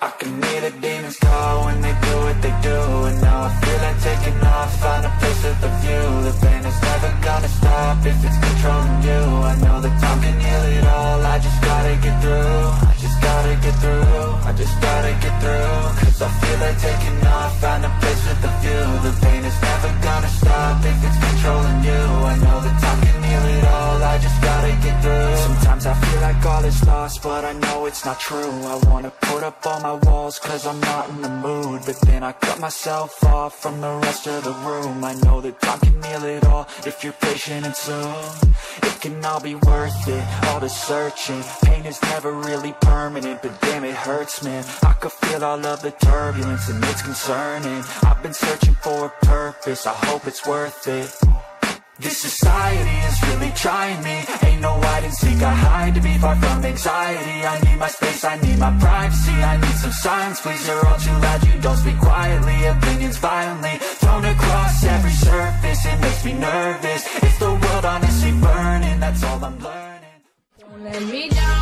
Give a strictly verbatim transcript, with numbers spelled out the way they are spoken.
I can hear the demons call when they do what they do. And now I feel like taking off, find a place with a view. The pain is never gonna stop if it's controlling you. I know that time can heal it all, I just gotta get through. I just gotta get through, I just gotta get through. Cause I feel like taking off, find a place with a view. The pain is never gonna stop if it's controlling you. I know that time can heal it all, I just gotta get through. Sometimes I feel like all is lost, but I know it's not true. I wanna put up all my walls cause I'm not in the mood. But then I cut myself off from the rest of the room. I know that time can heal it all if you're patient and soon. It can all be worth it, all the searching. Pain is never really permanent, but damn it hurts, man. I could feel all of the turbulence and it's concerning. I've been searching for a purpose, I hope it's worth it. This society is really trying me. Ain't no hide and seek, I hide to be far from anxiety. I need my space, I need my privacy. I need some silence, please, you're all too loud. You don't speak quietly, opinions violently thrown across every surface. It makes me nervous. It's the world honestly burning, that's all I'm learning. Don't let me down.